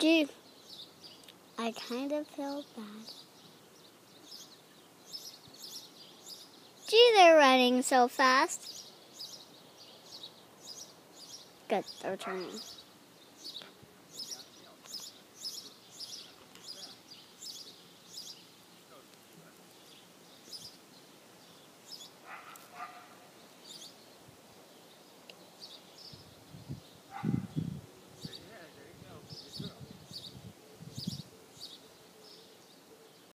Gee, I kind of feel bad. Gee, they're running so fast. Good, they're turning.